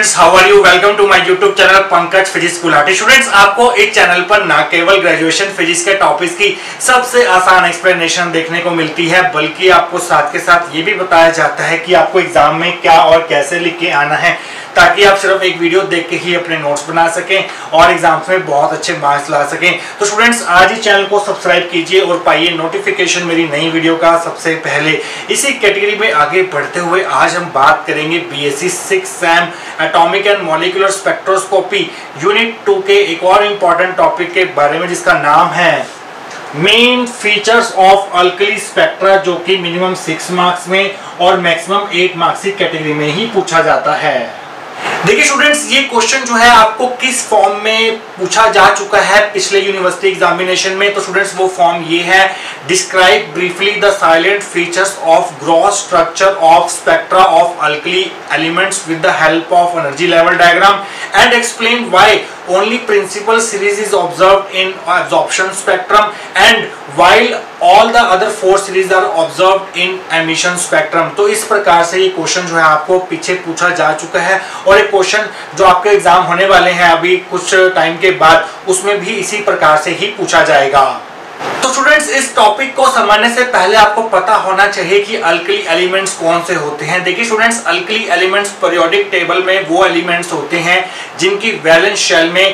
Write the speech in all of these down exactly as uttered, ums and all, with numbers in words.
Students, how are you? Welcome to my YouTube channel Pankaj physics Gulati. Students, आपको इस channel पर ना केवल ग्रेजुएशन फिजिक्स के टॉपिक्स की सबसे आसान एक्सप्लेनेशन देखने को मिलती है, बल्कि आपको साथ के साथ ये भी बताया जाता है कि आपको एग्जाम में क्या और कैसे लिख के आना है, ताकि आप सिर्फ एक वीडियो देख के ही अपने नोट्स बना सकें और एग्जाम्स में बहुत अच्छे मार्क्स ला सकें। तो स्टूडेंट्स, आज ही चैनल को सब्सक्राइब कीजिए और पाइए नोटिफिकेशन मेरी नई वीडियो का सबसे पहले। इसी कैटेगरी में आगे बढ़ते हुए आज हम बात करेंगे BSc six sem atomic and molecular spectroscopy unit two के एक और इम्पॉर्टेंट टॉपिक के बारे में, जिसका नाम है main features of alkali spectra, जो कि मिनिमम सिक्स मार्क्स में और मैक्सिमम एट मार्क्स की कैटेगरी में ही पूछा जाता है। देखिए स्टूडेंट्स, ये क्वेश्चन जो है आपको किस फॉर्म में पूछा जा चुका है पिछले यूनिवर्सिटी एग्जामिनेशन में। तो स्टूडेंट्स, वो फॉर्म ये है, describe briefly the salient features of gross structure of spectra of alkali elements with the help of energy level diagram and explain why only principal series is observed in absorption spectrum and while all the other four series are observed in emission spectrum। तो इस प्रकार से ये question जो है आपको पीछे पूछा जा चुका है और एक क्वेश्चन जो आपके एग्जाम होने वाले हैं अभी कुछ टाइम के बाद, उसमें भी इसी प्रकार से ही पूछा जाएगा। तो स्टूडेंट्स, इस टॉपिक को समझने से पहले आपको पता होना चाहिए कि अल्कली एलिमेंट्स कौन से होते हैं। देखिए students, alkali elements periodic table में वो एलिमेंट्स होते हैं जिनकी वैलेंस शेल में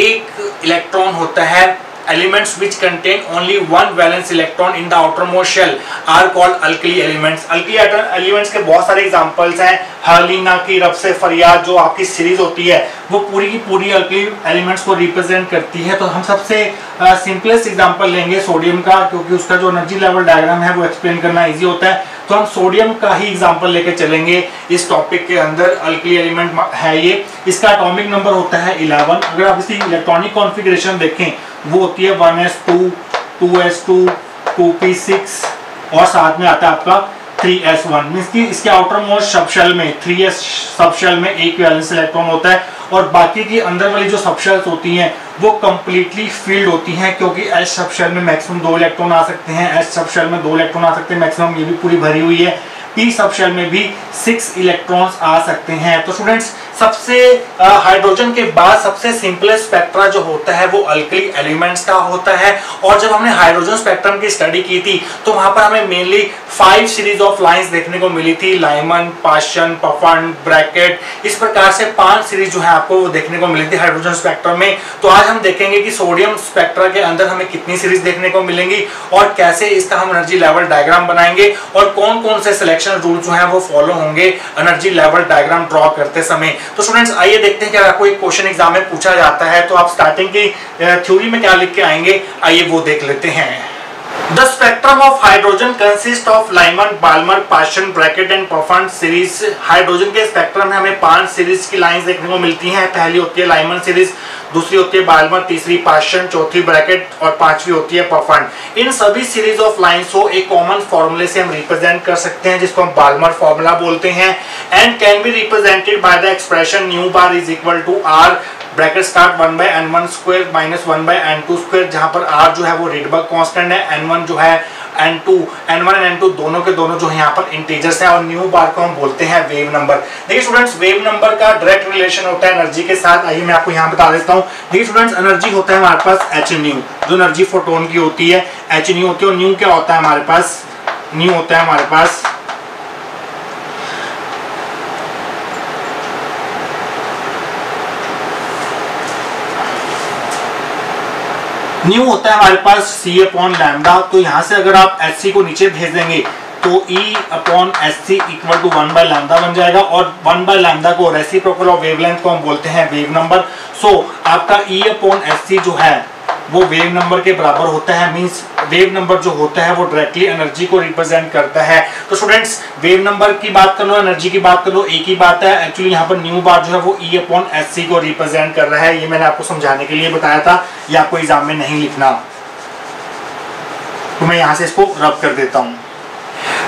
एक इलेक्ट्रॉन होता है। Elements which contain only one valence electron in the outermost shell are called alkali elements। alkali elements के बहुत सारे एग्जांपल्स हैं। हर्लिना की रब से फरियाद जो आपकी सीरीज होती है वो पूरी की पूरी अल्कली एलिमेंट्स को रिप्रेजेंट करती है। तो हम सबसे सिंपलेस्ट एग्जांपल लेंगे सोडियम का, क्योंकि उसका जो एनर्जी लेवल डायग्राम है वो एक्सप्लेन करना इजी होता है। तो हम सोडियम का ही एग्जांपल लेके चलेंगे इस टॉपिक के अंदर। अल्कली एलिमेंट है ये, इसका एटॉमिक नंबर होता है इलेवन। अगर आप इसकी इलेक्ट्रॉनिक कॉन्फ़िगरेशन देखें वो होती है one S two, two S two, two P six और साथ में आता है आपका थ्री एस वन। मींस कि इसके आउटर मोस्ट सबशेल में थ्री एस सबशेल में एक वैलेंस इलेक्ट्रॉन होता है और बाकी की अंदर वाली जो सबशेल्स होती हैं वो कंप्लीटली फील्ड होती हैं, क्योंकि एस सबशेल में मैक्सिमम दो इलेक्ट्रॉन आ सकते हैं, एस सबशेल में दो इलेक्ट्रॉन आ सकते हैं मैक्सिमम, ये भी पूरी भरी हुई है। पी सबशेल में भी सिक्स इलेक्ट्रॉन्स आ सकते हैं। तो स्टूडेंट्स, सबसे हाइड्रोजन के बाद सबसे सिंपलेस्ट स्पेक्ट्रा जो होता है वो अल्कली एलिमेंट्स का होता है। और जब हमने हाइड्रोजन स्पेक्ट्रम की स्टडी की थी तो वहां पर हमें mainly five series of lines देखने को मिली थी, लाइमन, पाशन, पफन, ब्रैकेट, इस प्रकार से पांच सीरीज जो है आपको वो देखने को मिली थी हाइड्रोजन स्पेक्ट्रम में। तो आज हम देखेंगे कि सोडियम स्पेक्ट्रा के अंदर हमें कितनी सीरीज देखने को मिलेंगी और कैसे इसका हम एनर्जी लेवल डायग्राम बनाएंगे और कौन कौन से सिलेक्शन रूल जो है वो फॉलो होंगे एनर्जी लेवल डायग्राम ड्रॉ करते समय। तो स्टूडेंट्स, आइए देखते हैं कि आपको एक क्वेश्चन एग्जाम में पूछा जाता है तो आप स्टार्टिंग की थ्योरी में क्या लिख के आएंगे, आइए वो देख लेते हैं। The spectrum of hydrogen consists of Lyman, Balmer, Paschen, Brackett and Puffin series। Hydrogen के स्पेक्ट्रम में हमें पांच सीरीज की लाइंस देखने को मिलती हैं। पहली होती है लाइमन सीरीज, दूसरी होती है बाल्मर, तीसरी पाशन, चौथी ब्रैकेट और पांचवी होती है पफन। इन सभी सीरीज ऑफ लाइंस को एक कॉमन फॉर्मूले से हम रिप्रेजेंट कर सकते हैं, जिसको हम बाल्मर फॉर्मूला बोलते हैं, and can be represented by the expression nu bar is equal to R bracket start one by N one square minus one by N two square, जहां पर आर जो है वो रिडबर्ग कांस्टेंट है, N one जो है N two, N one and N two दोनों के दोनों जो है यहाँ पर इंटीजर्स हैं और न्यू बार को हम बोलते हैं वेव नंबर। देखिए स्टूडेंट्स, वेव नंबर का डायरेक्ट रिलेशन होता है एनर्जी के साथ। आइए मैं आपको यहाँ बता देता हूँ। देखिए स्टूडेंट्स, एनर्जी होता है हमारे पास एच न्यू, जो एनर्जी फोटोन की होती है एच न्यू होती है। और न्यू क्या होता है हमारे पास, न्यू होता है हमारे पास न्यू होता है हमारे पास सी अपॉन लैम्डा। तो यहाँ से अगर आप एच सी को नीचे भेज देंगे तो E upon H C equal to one by lambda बन जाएगा और वन बाय लैम्डा को रेसिप्रोकल ऑफ वेवलेंथ को हम बोलते हैं वेव नंबर। सो आपका ई अपॉन एच सी जो है वो वेव नंबर के बराबर होता है। मींस वेव नंबर जो होता है वो डायरेक्टली एनर्जी को रिप्रेजेंट करता है। तो स्टूडेंट्स, वेव नंबर की बात कर लो, एनर्जी की बात कर लो, एक ही बात है। एक्चुअली यहाँ पर न्यू बार जो है वो ई अपॉन एच सी को रिप्रेजेंट कर रहा है। ये मैंने आपको समझाने के लिए बताया था, ये आपको एग्जाम में नहीं लिखना, तो मैं यहाँ से इसको रब कर देता हूँ।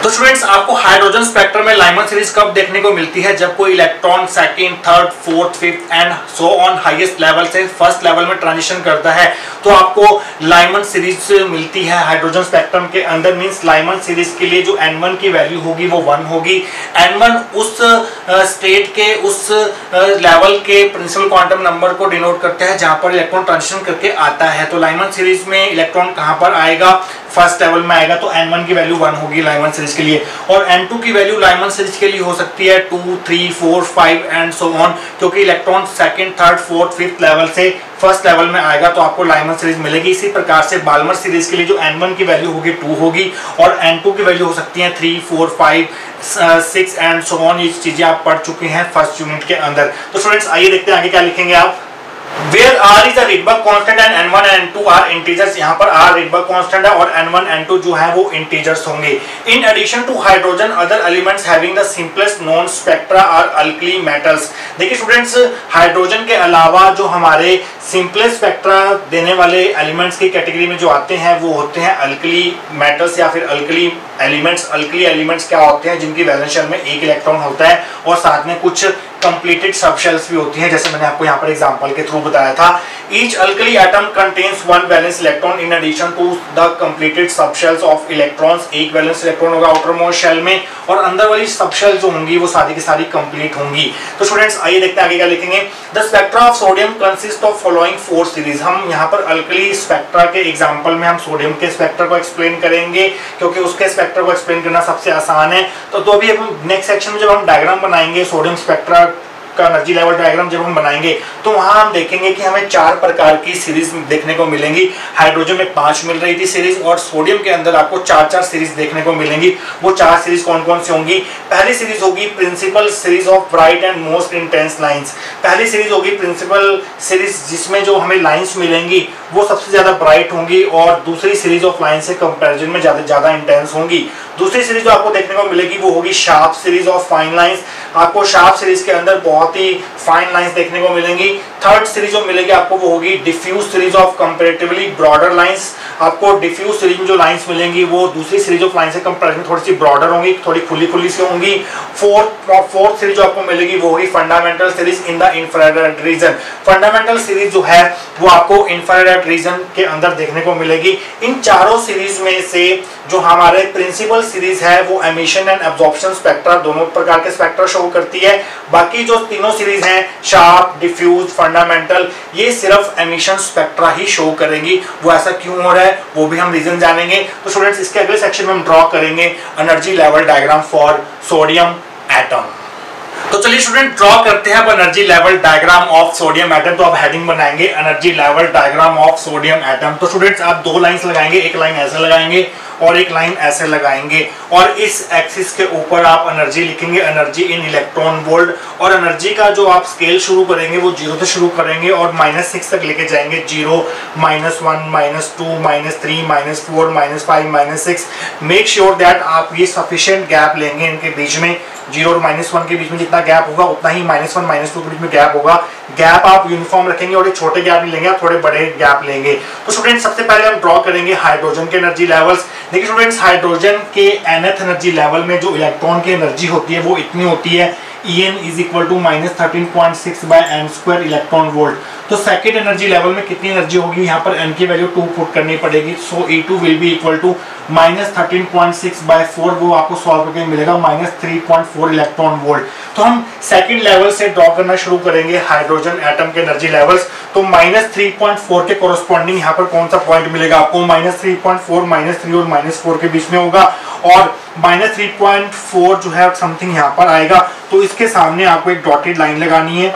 तो स्टूडेंट्स आपको हाइड्रोजन स्पेक्ट्रम में लाइमन सीरीज कब देखने को मिलती है? जब कोई electron second, third, fourth, fifth and so on highest level से फर्स्ट लेवल में ट्रांजिशन करता है तो आपको लाइमन सीरीज मिलती है हाइड्रोजन स्पेक्ट्रम के अंदर। मींस लाइमन सीरीज के लिए जो एन वन की वैल्यू होगी वो वन होगी। एन वन उस स्टेट के उस लेवल के प्रिंसिपल क्वांटम नंबर को डिनोट करता है जहां पर इलेक्ट्रॉन ट्रांजिशन करके आता है। तो लाइमन सीरीज में इलेक्ट्रॉन कहां पर आएगा? फर्स्ट लेवल में आएगा। तो एन वन की वैल्यू वन होगी लाइमन सीरीज के लिए, और एन टू की वैल्यू लाइमन सीरीज के लिए हो सकती है two, three, four, five and so on, क्योंकि electron second, third, fourth, fifth level से फर्स्ट लेवल में आएगा तो आपको लाइमन सीरीज मिलेगी। इसी प्रकार से बाल्मर सीरीज के लिए जो एन वन की वैल्यू होगी टू होगी और एन टू की वैल्यू हो सकती है three, four, five, six and so on. ये चीजें आप पढ़ चुके हैं फर्स्ट यूनिट के अंदर। तो स्टूडेंट्स आइए देखते हैं आगे क्या लिखेंगे आप। Where R is a Rydberg constant and N one and N two are integers, यहाँ पर R Rydberg constant है और N one, N two जो है वो integers होंगे। In addition to hydrogen, other elements having the simplest known spectra are alkali metals। देखिए students, hydrogen के अलावा जो हमारे सिंपलेस्ट स्पेक्ट्रा देने वाले एलिमेंट्स की कैटेगरी में जो आते हैं वो होते हैं अल्कली मेटल्स या फिर अल्कली एलिमेंट्स। अल्कली एलिमेंट्स क्या होते हैं? जिनकी वैलेंस शेल में एक इलेक्ट्रॉन होता है और साथ में कुछ कंप्लीटेड सबशेल्स भी होती हैं, जैसे मैंने आपको यहाँ पर एग्जांपल के थ्रू बताया था। Each alkali atom contains one valence electron in addition to the completed subshells of electrons. एक वैलेंस इलेक्ट्रॉन होगा आउटर मोस्ट शेल में और अंदर वाली सबशेल जो होंगी वो सारी की सारी कंप्लीट होंगी। तो स्टूडेंट्स आइए देखते हैं आगे क्या लिखेंगे। The spectra of sodium consist of following four series. हम यहाँ पर अल्कली स्पेक्ट्रा के एग्जांपल में हम सोडियम के स्पेक्ट्रा को एक्सप्लेन करेंगे क्योंकि उसके स्पेक्ट्रा को एक्सप्लेन करना सबसे आसान है। तो, तो अभी नेक्स्ट सेक्शन में जब हम डायग्राम बनाएंगे सोडियम स्पेक्ट्रा का एनर्जी लेवल डायग्राम जब हम बनाएंगे तो वहां हम देखेंगे कि हमें चार प्रकार की सीरीज देखने को मिलेंगी। हाइड्रोजन में पांच मिल रही थी सीरीज और सोडियम के अंदर आपको चार चार सीरीज देखने को मिलेंगी। वो चार सीरीज कौन कौन सी होंगी? पहली सीरीज होगी principal series of bright and most intense lines. पहली सीरीज होगी प्रिंसिपल सीरीज जिसमें जो हमें लाइंस मिलेंगी वो सबसे ज्यादा ब्राइट होंगी और दूसरी सीरीज ऑफ लाइन से कंपैरिजन में ज्यादा ज्यादा इंटेंस होंगी। दूसरी सीरीज जो आपको देखने को मिलेगी वो होगी sharp series of fine lines. आपको शार्प सीरीज के अंदर बहुत ही फाइन लाइंस देखने को मिलेंगी। थर्ड सीरीज जो मिलेगी आपको वो होगी diffuse series of comparatively broader lines. आपको डिफ्यूज सीरीज में जो लाइंस मिलेंगी वो दूसरी सीरीज ऑफ लाइन से कंपैरिजन थोड़ी सी ब्रॉडर होंगी, थोड़ी खुली खुली सी होंगी। फोर्थ फोर्थ सीरीज जो आपको मिलेगी वो होगी fundamental series in the infrared region. Fundamental series जो है वो आपको इंफ्रारेड रीजन के अंदर देखने को मिलेगी। इन चारों सीरीज में से जो हमारे प्रिंसिपल सीरीज है वो एमिशन एंड एब्जॉर्प्शन स्पेक्ट्रा दोनों प्रकार के स्पेक्ट्रा शो करती है। बाकी जो तीनों सीरीज हैं शार्प, डिफ्यूज, फंडामेंटल, ये सिर्फ एमिशन स्पेक्ट्रा ही शो करेंगी। वो ऐसा क्यों हो रहा है वो भी हम रीजन जानेंगे। तो स्टूडेंट्स इसके अगले सेक्शन में हम ड्रॉ करेंगे energy level diagram for sodium atom. तो चलिए स्टूडेंट ड्रॉ करते हैं अब energy level diagram of sodium atom. तो आप हेडिंग बनाएंगे energy level diagram of sodium atom. तो स्टूडेंट्स आप दो लाइंस लगाएंगे, एक लाइन ऐसे लगाएंगे और एक लाइन ऐसे लगाएंगे और इस एक्सिस के ऊपर आप एनर्जी लिखेंगे, एनर्जी इन इलेक्ट्रॉन वोल्ट। और एनर्जी का जो आप स्केल शुरू करेंगे वो जीरो से शुरू करेंगे और माइनस सिक्स तक लेके जाएंगे। Zero, minus one, minus two, minus three, minus four, minus five, minus six. Make sure that आप ये सफिशिएंट गैप लेंगे इनके बीच में। जीरो और माइनस वन के बीच में जितना गैप होगा उतना ही माइनस वन माइनस टू के बीच में गैप होगा। गैप आप यूनिफॉर्म रखेंगे और ये छोटे गैप नहीं लेंगे, आप थोड़े बड़े गैप लेंगे। तो स्टूडेंट सबसे पहले हम ड्रॉ करेंगे हाइड्रोजन के एनर्जी लेवल्स। देखिए स्टूडेंट्स हाइड्रोजन के nth एनर्जी लेवल में जो इलेक्ट्रॉन की एनर्जी होती है वो इतनी होती है En is equal to minus thirteen point six by n square electron volt. तो सेकंड एनर्जी लेवल में कितनी एनर्जी होगी? यहाँ पर n की वैल्यू टू पुट करनी पड़ेगी। So E two will be equal to minus thirteen point six by four, वो आपको सॉल्व करके मिलेगा minus three point four electron volt. तो हम सेकंड लेवल से ड्रॉ करना शुरू करेंगे हाइड्रोजन एटम के एनर्जी लेवल्स। तो माइनस थ्री पॉइंट फोर के कोरस्पॉन्डिंग यहाँ पर कौन सा पॉइंट मिलेगा आपको? Minus three point four minus three और माइनस फोर के बीच में होगा और माइनस थ्री पॉइंट फोर जो है समथिंग यहाँ पर आएगा। तो इसके सामने आपको एक डॉटेड लाइन लगानी है।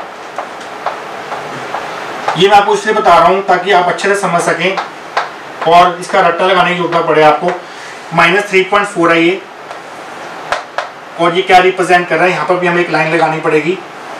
ये मैं आपको इसलिए बता रहा हूं ताकि आप अच्छे से समझ सकें और इसका रट्टा लगाने की जरूरत पड़े आपको। माइनस थ्री पॉइंट फोर है ये और ये क्या रिप्रेजेंट कर रहा है? यहाँ पर भी हमें एक लाइन लगानी पड़ेगी।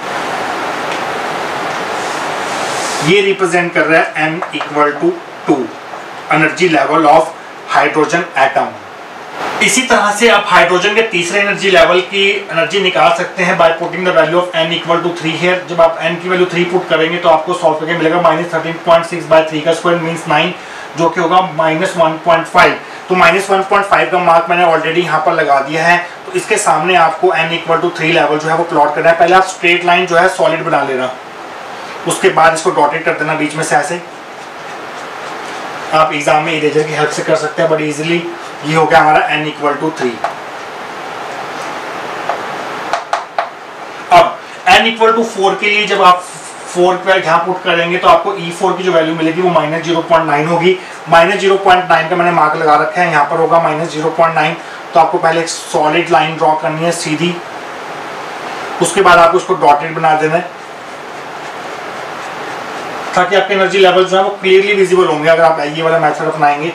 ये रिप्रेजेंट कर रहा है n equal to two energy level of hydrogen atom. इसी तरह से आप हाइड्रोजन के तीसरे एनर्जी लेवल की एनर्जी निकाल सकते हैं by putting the value of n equal to three here. जब आप n की वैल्यू थ्री पुट करेंगे तो आपको सॉल्व करके मिलेगा minus thirteen point six by three का स्क्वायर मींस नाइन, जो कि होगा माइनस वन पॉइंट फाइव। तो माइनस वन पॉइंट फाइव का मार्क मैंने ऑलरेडी यहाँ पर लगा दिया है। तो इसके सामने आपको n equal to three level जो है वो प्लॉट करना है। पहले आप स्ट्रेट लाइन जो है सॉलिड बना लेना, उसके बाद इसको डॉटेड कर देना बीच में से ऐसे। आप एग्जाम में इरेजर की हेल्प से कर सकते हैं बड़ी इजीली। ये हो गया हमारा n इक्वल टू थ्री। अब n इक्वल टू फोर के लिए जब आप फोर पे यहाँ पुट करेंगे तो आपको ई फोर की जो वैल्यू मिलेगी वो माइनस जीरो पॉइंट नाइन होगी। माइनस जीरो पॉइंट नाइन का मैंने मार्क लगा रखा है, यहाँ पर होगा माइनस जीरो पॉइंट नाइन। तो आपको पहले एक सॉलिड लाइन ड्रॉ करनी है सीधी, उसके बाद आपको उसको डॉटेड बना देना है ताकि आपके एनर्जी लेवल जो है वो क्लियरली विजिबल होंगे अगर आप ये वाला मेथड अपनाएंगे।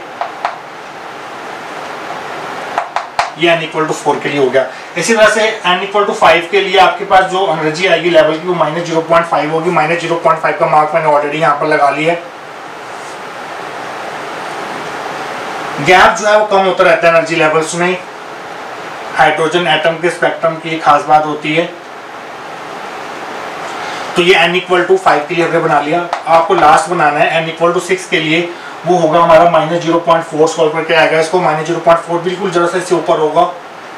ये n इक्वल टू फोर के लिए हो गया। इसी तरह से n इक्वल टू फाइव के लिए आपके पास जो एनर्जी आएगी लेवल की वो माइनस जीरो पॉइंट फाइव होगी। माइनस जीरो पॉइंट फाइव का मार्क मैंने ऑलरेडी यहाँ पर लगा लिया है। गैप जो है वो कम होता रहता है एनर्जी लेवल्स में। हाइड्रोजन एटम के स्पेक्ट्रम की खास बात होती है। तो ये n इक्वल टू फाइव के लिए हमने बना लिया। आपको लास्ट बनाना है n इक्वल टू सिक्स के लिए, वो होगा हमारा minus zero point four solve करके आएगा। इसको माइनस जीरो पॉइंट फोर बिल्कुल जरा सा इससे ऊपर होगा।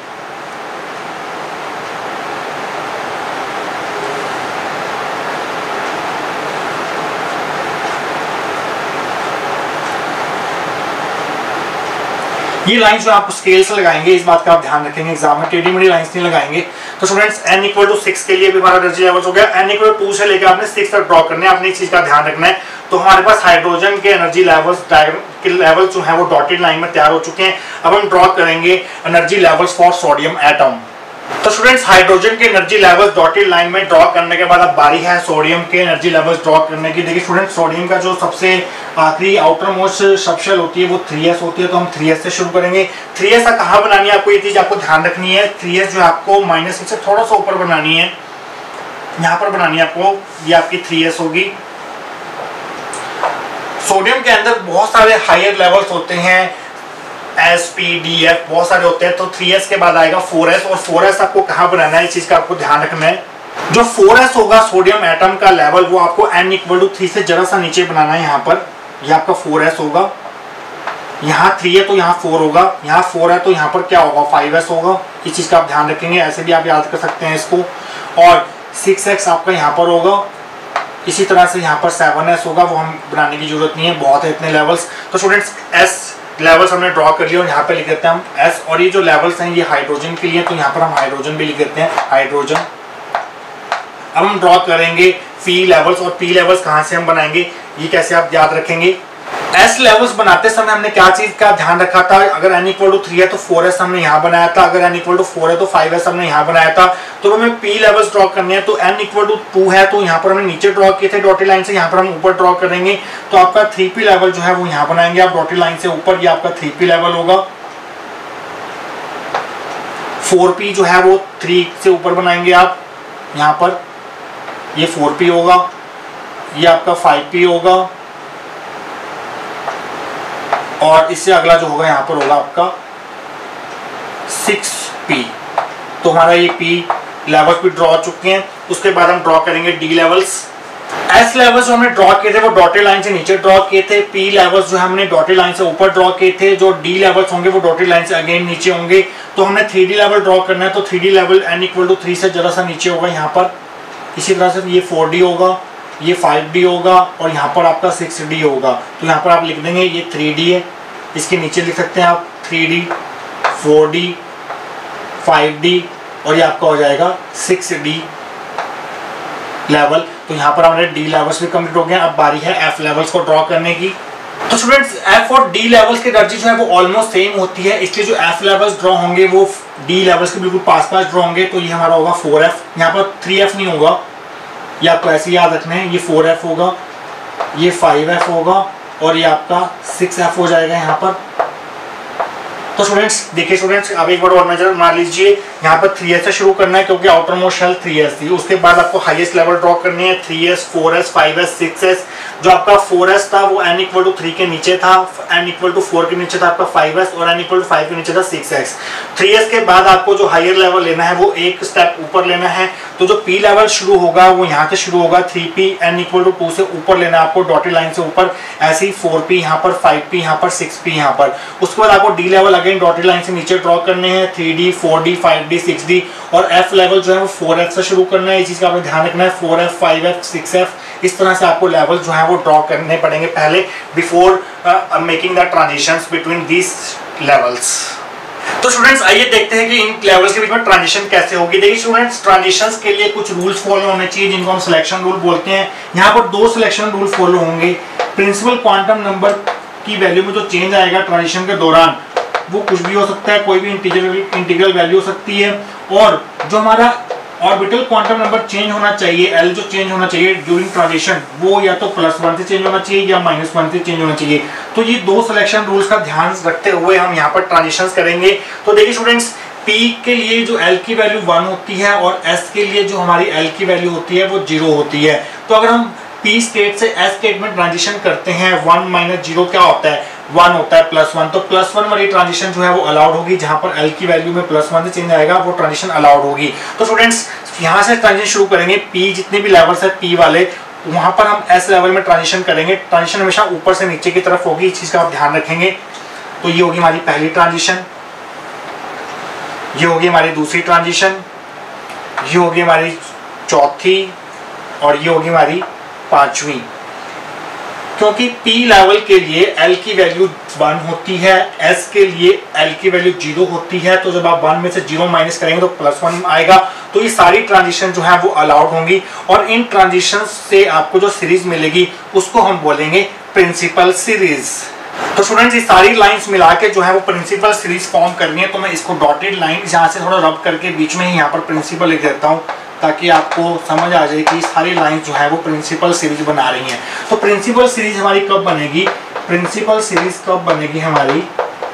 ये लाइन जो आप स्केल से लगाएंगे, इस बात का आप ध्यान रखेंगे एग्जाम में, टेढ़ी मेढ़ी लाइंस नहीं लगाएंगे। तो students n equal to six के लिए भी हमारा एनर्जी लेवल हो गया। n इक्वल टू टू से लेकर आपने सिक्स तक ड्रॉ करने हैं, आपने इस चीज का ध्यान रखना है। तो हमारे पास हाइड्रोजन के एनर्जी लेवल्स डायग्राम के लेवल जो है वो डॉटेड लाइन में तैयार हो चुके हैं। अब हम ड्रॉ करेंगे energy levels for sodium atom. तो स्टूडेंट्स हाइड्रोजन के एनर्जी लेवल्स डॉटेड लाइन में ड्रॉ करने के बाद अब बारी है सोडियम के एनर्जी लेवल्स ड्रॉ करने की। देखिए स्टूडेंट्स, सोडियम का जो सबसे आखिरी आउटर मोस्ट सबशेल होती है वो थ्री एस होती है। तो हम थ्री एस से शुरू करेंगे। थ्री एस कहाँ बनानी है आपको, ये चीज आपको ध्यान रखनी है। थ्री एस जो है आपको माइनस सिक्स से थोड़ा सा ऊपर बनानी है, यहाँ पर बनानी है आपको। ये आपकी थ्री एस होगी। सोडियम के अंदर बहुत सारे हायर लेवल्स होते हैं, एस पी डी एफ बहुत सारे होते हैं। तो थ्री एस के बाद आएगा फोर एस, और फोर एस आपको कहाँ बनाना है इस चीज का आपको ध्यान रखना है। जो फोर एस होगा सोडियम एटम का लेवल वो आपको n इक्वल टू थ्री से जरा सा नीचे बनाना है। यहाँ पर ये आपका फोर एस होगा, यहाँ थ्री है तो यहाँ फोर होगा, यहाँ फोर है तो यहाँ पर क्या होगा फाइव एस होगा। इस चीज का आप ध्यान रखेंगे, ऐसे भी आप याद कर सकते हैं इसको। और सिक्स एक्स आपका यहाँ पर होगा। इसी तरह से यहाँ पर सेवन एस होगा, वो हम बनाने की जरूरत नहीं है, बहुत है इतने लेवल्स। तो स्टूडेंट्स एस लेवल्स हमने ड्रॉ कर लिया और यहाँ पे लिख देते हैं हम एस। और ये जो लेवल्स हैं ये हाइड्रोजन के लिए, तो यहाँ पर हम हाइड्रोजन भी लिख देते हैं, हाइड्रोजन। अब हम ड्रॉ करेंगे पी लेवल्स, और पी लेवल्स कहाँ से हम बनाएंगे ये कैसे आप याद रखेंगे। एस लेवल्स बनाते समय हमने क्या चीज का ध्यान रखा था, अगर n इक्वल टू थ्री है तो फोर एस हमने यहाँ बनाया था, अगर n इक्वल टू फोर है तो फाइव एस हमने यहाँ बनाया था। तो हमें p लेवल्स ड्रॉ करने हैं। तो n इक्वल टू टू है तो यहाँ पर हमने नीचे ड्रॉ किए थे डॉटेड लाइन से, यहाँ पर हम ऊपर ड्रॉ करेंगे। तो आपका थ्री पी लेवल जो है वो यहाँ बनाएंगे आप डॉटेड लाइन से ऊपर, ये आपका थ्री पी लेवल होगा। फोर पी जो है वो थ्री से ऊपर बनाएंगे आप, यहाँ पर ये फोर पी होगा, ये आपका फाइव पी होगा, और इससे अगला जो होगा यहाँ पर होगा आपका सिक्स पी। तो हमारा ये P लेवल्स भी ड्रॉ हो चुके हैं। उसके बाद हम ड्रॉ करेंगे D लेवल्स। S लेवल्स जो हमने ड्रॉ किए थे वो डॉटेड लाइन से नीचे ड्रॉ किए थे। P लेवल्स जो हमने डॉटेड लाइन से ऊपर ड्रॉ किए थे। जो D लेवल्स होंगे वो डॉटेड लाइन से अगेन नीचे होंगे। तो हमने थ्री डी लेवल ड्रॉ करना है। तो three D level n equal to three से जरा सा नीचे होगा यहाँ पर। इसी तरह से ये फोर डी होगा, ये फाइव डी होगा, और यहाँ पर आपका सिक्स डी होगा। तो यहाँ पर आप लिख देंगे ये थ्री डी है, इसके नीचे लिख सकते हैं आप three D, four D, five D, और ये आपका हो जाएगा सिक्स डी लेवल। तो यहाँ पर हमारे डी लेवल्स भी कंप्लीट हो गए। अब बारी है एफ लेवल्स को ड्रॉ करने की। तो स्टूडेंट्स एफ और डी लेवल्स की एनर्जी जो है वो ऑलमोस्ट सेम होती है, इसलिए जो एफ लेवल्स ड्रॉ होंगे वो डी लेवल्स के बिल्कुल पास पास ड्रॉ होंगे। तो ये हमारा होगा फोर एफ, यहाँ पर थ्री एफ नहीं होगा, ये आपको ऐसे याद रखना है। ये फोर एफ होगा, ये फाइव एफ होगा, और ये आपका सिक्स एफ हो जाएगा यहाँ पर। तो स्टूडेंट्स देखिए स्टूडेंट्स, अब एक बार और नजर मार लीजिए। यहाँ पर थ्री एस से शुरू करना है क्योंकि outer most shell three S थी। उसके बाद आपको हाईएस्ट लेवल ड्रॉ करनी है three S, four S, five S, six S. जो आपका फोर एस था वो n इक्वल टू थ्री के नीचे था, n इक्वल टू फोर के नीचे था आपका फाइव एस और n इक्वल टू फाइव के नीचे था सिक्स एक्स। थ्री एस के बाद आपको जो हायर लेवल लेना है वो एक स्टेप ऊपर लेना है। तो जो P लेवल शुरू होगा वो यहाँ से शुरू होगा three P, n equal to two से ऊपर लेना है आपको डॉटेड लाइन से ऊपर, ऐसे ही फोर पी यहाँ पर, फाइव पी यहाँ पर, सिक्स पी यहाँ पर। उसके बाद आपको D level again dotted line से नीचे ड्रॉ करने हैं three D, four D, five D, six D. और F लेवल जो है वो फोर एफ से शुरू करना है, इस चीज का आपको ध्यान रखना है, four F, five F, six F. इस तरह से आपको लेवल जो है वो ड्रॉ करने पड़ेंगे पहले before making the transitions between these levels. तो स्टूडेंट्स आइए देखते हैं कि इन लेवल्स के बीच में ट्रांजिशन कैसे होगी। देखिए स्टूडेंट्स, ट्रांजिशंस के लिए कुछ रूल्स फॉलो होने चाहिए जिनको हम सिलेक्शन रूल बोलते हैं। यहाँ पर दो सिलेक्शन रूल फॉलो होंगे। प्रिंसिपल क्वांटम नंबर की वैल्यू में जो चेंज आएगा ट्रांजिशन के दौरान वो कुछ भी हो सकता है, कोई भी इंटीग्रल इंटीग्रल वैल्यू हो सकती है। और जो हमारा ऑर्बिटल क्वांटम नंबर चेंज होना चाहिए, एल जो चेंज होना चाहिए ड्यूरिंग ट्रांजिशन, वो या तो प्लस वन से चेंज होना चाहिए या माइनस वन से चेंज होना चाहिए। तो ये दो सिलेक्शन रूल्स का ध्यान रखते हुए हम यहाँ पर ट्रांजिशंस करेंगे। तो देखिए स्टूडेंट्स, P के लिए जो L की वैल्यू वन होती है और S के लिए जो हमारी L की वैल्यू होती है वो जीरो होती है। तो अगर हम P स्टेट से S स्टेट में ट्रांजिशन करते हैं, वन माइनस जीरो क्या होता है, वन होता है प्लस वन। तो प्लस वन वाली ट्रांजिशन जो है वो अलाउड होगी, जहां पर L की वैल्यू में प्लस वन से चेंज आएगा वो ट्रांजिशन अलाउड होगी। तो स्टूडेंट्स यहाँ से ट्रांजिशन शुरू करेंगे, P जितने भी लेवल्स है P वाले, वहां पर हम S लेवल में ट्रांजिशन करेंगे। ट्रांजिशन हमेशा ऊपर से नीचे की तरफ होगी, इस चीज का आप ध्यान रखेंगे। तो ये होगी हमारी पहली ट्रांजिशन, ये होगी हमारी दूसरी ट्रांजिशन, ये होगी हमारी चौथी और ये होगी हमारी पांचवी। क्योंकि P लेवल के लिए L की वैल्यू वन होती है, S के लिए L की वैल्यू जीरो होती है। तो जब आप वन में से जीरो माइनस करेंगे तो प्लस वन आएगा। तो ये सारी ट्रांजिशन जो है वो अलाउड होंगी और इन ट्रांजिशन से आपको जो सीरीज मिलेगी उसको हम बोलेंगे प्रिंसिपल सीरीज। तो स्टूडेंट्स, ये सारी लाइंस मिला के जो है वो प्रिंसिपल सीरीज फॉर्म करनी है। तो मैं इसको डॉटेड लाइन यहाँ से थोड़ा रब करके बीच में ही यहाँ पर प्रिंसिपल लिख देता हूँ ताकि आपको समझ आ जाए कि सारी लाइंस जो है वो प्रिंसिपल सीरीज बना रही हैं। तो प्रिंसिपल सीरीज हमारी कब बनेगी, प्रिंसिपल सीरीज कब बनेगी हमारी,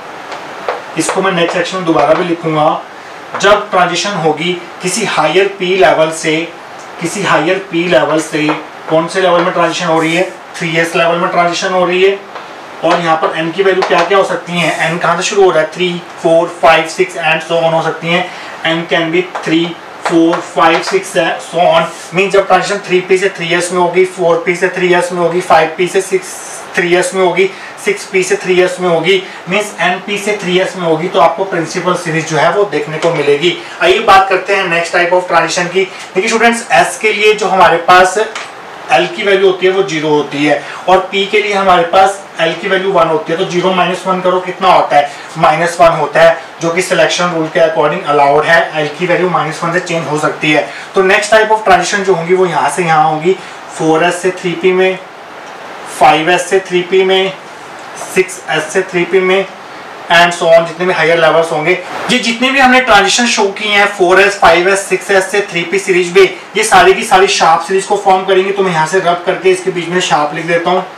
इसको मैं नेक्स्ट सेक्शन में दोबारा भी लिखूंगा। जब ट्रांजिशन होगी किसी हायर पी लेवल से, किसी हायर पी लेवल से, कौन से लेवल में ट्रांजिशन हो रही है, थ्री एस लेवल में ट्रांजिशन हो रही है। और यहाँ पर n की वैल्यू क्या क्या हो सकती है, n कहाँ से शुरू हो रहा है, three, four, five, six and so on हो सकती है। n can be three, four, five, six so on. Mean जब ट्रांजिशन थ्री पी से थ्री एस में होगी, फोर पी से थ्री एस में होगी, फाइव पी से सिक्स थ्री एस में होगी, सिक्स पी से थ्री एस में होगी, मीन्स एन पी से थ्री एस में होगी, तो आपको प्रिंसिपल सीरीज जो है वो देखने को मिलेगी। आइए बात करते हैं नेक्स्ट टाइप ऑफ ट्रांजिशन की। देखिए स्टूडेंट्स, एस के लिए जो हमारे पास L की वैल्यू होती है वो जीरो होती है और P के लिए हमारे पास L की वैल्यू वन होती है। तो जीरो माइनस वन करो कितना होता है, माइनस वन होता है, जो कि सिलेक्शन रूल के अकॉर्डिंग अलाउड है। L की वैल्यू माइनस वन से चेंज हो सकती है। तो नेक्स्ट टाइप ऑफ ट्रांजिशन जो होंगी वो यहाँ से यहाँ होगी, फोर एस से थ्री पी में, फाइव एस से थ्री पी में, सिक्स एस से थ्री पी में एंड सो ऑन, जितने भी हायर लेवल्स होंगे। ये जितने भी हमने ट्रांजिशन शो की हैं, four S, five S, six S से थ्री पी सीरीज भी, ये सारी की सारी शार्प सीरीज को फॉर्म करेंगे। तो मैं यहाँ से रब करके इसके बीच में शार्प लिख देता हूँ,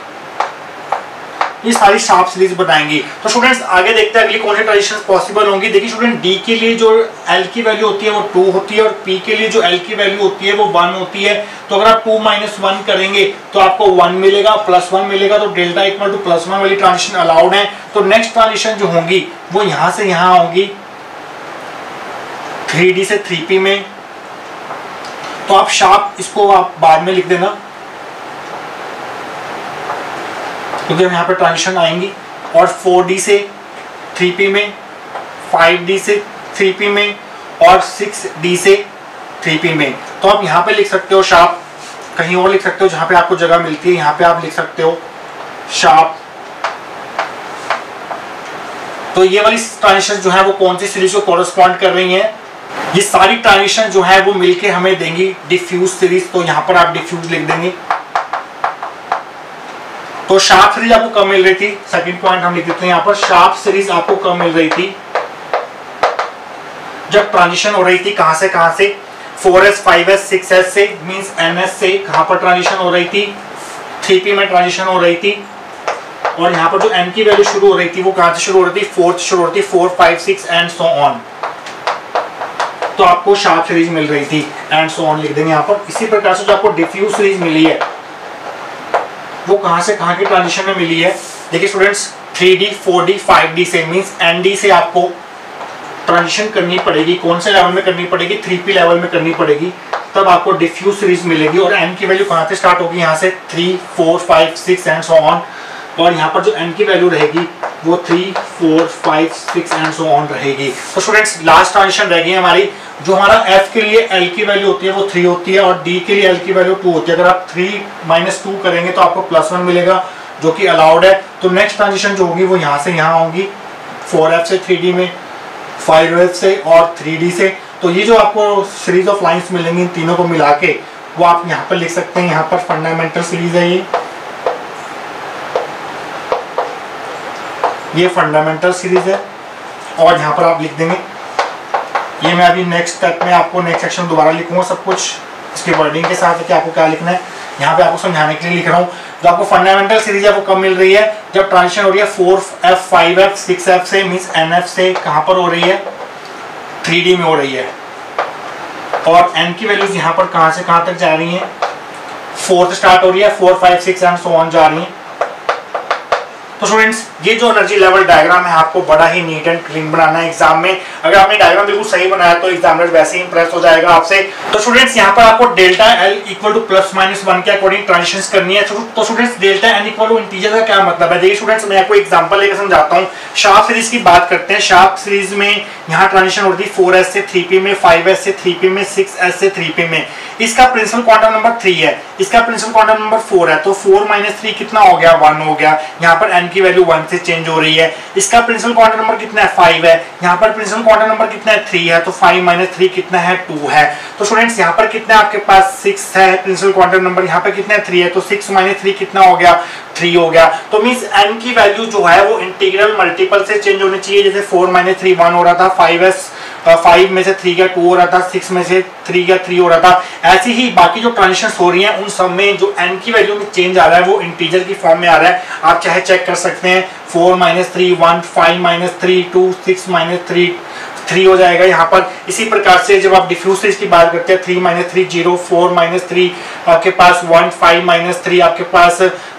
ये सारी शार्प सीरीज बनाएंगी। तो स्टूडेंट्स आगे देखते हैं अगली कौन सी ट्रांजिशन पॉसिबल होंगी। देखिए स्टूडेंट, डी के लिए जो L की वैल्यू होती है वो टू होती है और P के लिए जो L की वैल्यू होती है वो वन होती है। तो अगर आप टू माइनस वन करेंगे तो आपको वन मिलेगा, प्लस वन मिलेगा। तो delta equal to plus one वाली ट्रांजिशन अलाउड है। तो नेक्स्ट ट्रांजिशन जो होंगी वो यहाँ से यहाँ होंगी, थ्री डी से थ्री पी में। तो आप शार्प इसको आप बाद में लिख देना क्योंकि हम यहाँ पर ट्रांजिशन आएंगी। और फोर डी से थ्री पी में, फाइव डी से थ्री पी में और सिक्स डी से थ्री पी में। तो आप यहाँ पे लिख सकते हो शार्प, कहीं और लिख सकते हो जहाँ पे आपको जगह मिलती है, यहाँ पे आप लिख सकते हो शार्प। तो ये वाली ट्रांजिशन जो है वो कौन सी सीरीज को कॉरेस्पॉन्ड कर रही है, ये सारी ट्रांजिशन जो है वो मिलके हमें देंगी डिफ्यूज सीरीज। तो यहाँ पर आप डिफ्यूज लिख देंगे। तो शार्प सीरीज आपको कब मिल रही थी, सेकंड पॉइंट हम लिख देते हैं यहाँ पर, शार्प सीरीज आपको कब मिल रही थी, जब ट्रांजिशन हो रही थी कहां से कहां से, four S, five S, six S से, मींस एन एस से कहां पर ट्रांजिशन हो रही थी, थ्री पी में ट्रांजिशन हो रही थी। और यहाँ पर जो n की वैल्यू शुरू हो रही थी वो कहां से शुरू हो रही थी, फोर से शुरू हो रही थी, four, five, six and so on. तो आपको शार्प सीरीज मिल रही थी एंड सो ऑन लिख देंगे यहाँ पर। इसी प्रकार से जो आपको डिफ्यूज सीरीज मिली है वो कहाँ से कहाँ की ट्रांजिशन में मिली है। देखिए students, three D, four D, five D से मीन्स एन डी से आपको ट्रांजिशन करनी पड़ेगी। कौन से लेवल में करनी पड़ेगी? थ्री पी लेवल में करनी पड़ेगी, तब आपको डिफ्यूज सीरीज मिलेगी। और एन की वैल्यू कहाँ से स्टार्ट होगी? यहाँ से three four five six and so on. और यहाँ पर जो एन की वैल्यू रहेगी वो three four five six and so on रहेगी। तो स्टूडेंट्स लास्ट ट्रांजिशन रह गई हमारी। जो हमारा एफ के लिए एल की वैल्यू होती है वो थ्री होती है और डी के लिए एल की वैल्यू टू होती है। अगर आप थ्री माइनस टू करेंगे तो आपको प्लस वन मिलेगा जो कि अलाउड है। तो नेक्स्ट ट्रांजिशन जो होगी वो यहाँ से यहाँ होगी, फोर एफ से थ्री डी में, फाइव एफ से और थ्री डी से। तो ये जो आपको सीरीज ऑफ लाइंस मिलेंगी इन तीनों को मिला के वो आप यहाँ पर लिख सकते हैं। यहाँ पर फंडामेंटल सीरीज है ये ये फंडामेंटल सीरीज है और यहाँ पर आप लिख देंगे। ये मैं अभी नेक्स्ट स्टेप में आपको नेक्स्ट सेक्शन दोबारा लिखूंगा सब कुछ इसकी वर्डिंग के साथ कि आपको क्या लिखना है। यहाँ पे आपको समझाने के लिए लिख रहा हूँ। जो आपको फंडामेंटल सीरीज है वो कब मिल रही है? जब ट्रांजिशन हो रही है four F five F six F से, मीन्स एन एफ से कहाँ पर हो रही है? थ्री डी में हो रही है। और एन की वैल्यूज यहाँ पर कहाँ से कहाँ तक जा रही है? फोर से स्टार्ट हो रही है, four five six and so on जा रही है। तो स्टूडेंट्स ये जो एनर्जी लेवल डायग्राम है आपको बड़ा ही नीट एंड क्लीन बनाना है एग्जाम में। अगर आपने डायग्राम बिल्कुल सही बनाया तो एग्जामिनर वैसे ही इंप्रेस हो जाएगा आपसे। तो स्टूडेंट्स यहाँ पर आपको delta L equal to plus minus one के अकॉर्डिंग ट्रांजिशंस करनी है। तो students delta N equal to integer का क्या मतलब है? देखिए स्टूडेंट्स मैं आपको एग्जांपल लेकर समझाता हूँ। शार्प सीरीज की बात करते हैं। शार्प सीरीज में यहाँ ट्रांजिशन होती है फोर एस से थ्री पी में, फाइव एस से थ्री पी में, सिक्स एस से थ्री पी में। इसका प्रिंसिपल क्वांटम नंबर थ्री है, इसका प्रिंसिपल क्वांटम नंबर फोर है। तो फोर माइनस थ्री कितना हो गया? वन हो गया। यहाँ पर एन की वैल्यू वन से चेंज हो रही है। इसका प्रिंसिपल क्वांटम नंबर कितना है? फाइव है। यहाँ पर प्रिंसिपल क्वांटम नंबर कितना है? थ्री है। तो फाइव माइनस थ्री कितना है? टू है। तो स्टूडेंट्स यहाँ पर कितना आपके पास? सिक्स है प्रिंसिपल क्वांटम नंबर। यहाँ पर कितना है? थ्री है। तो सिक्स माइनस थ्री कितना हो गया? थ्री हो गया। तो मींस एन की वैल्यू जो है वो इंटीग्रल मल्टीपल से चेंज होनी चाहिए। जैसे फोर माइनस थ्री वन हो रहा था, फाइव एस फाइव में से थ्री का टू हो रहा था, सिक्स में से थ्री का थ्री हो रहा था। ऐसी ही बाकी जो ट्रांजिशंस हो रही हैं उन सब में जो एन की वैल्यू में चेंज आ रहा है वो इंटीजर की फॉर्म में आ रहा है। आप चाहे चेक कर सकते हैं, four minus three one, five minus three two, six minus three three हो जाएगा यहाँ पर। इसी प्रकार से जब आप डिफ्यूज सीरीज की बात करते हैं, three minus three zero, four minus three आपके पास वन, फाइव माइनस थ्री आपके पास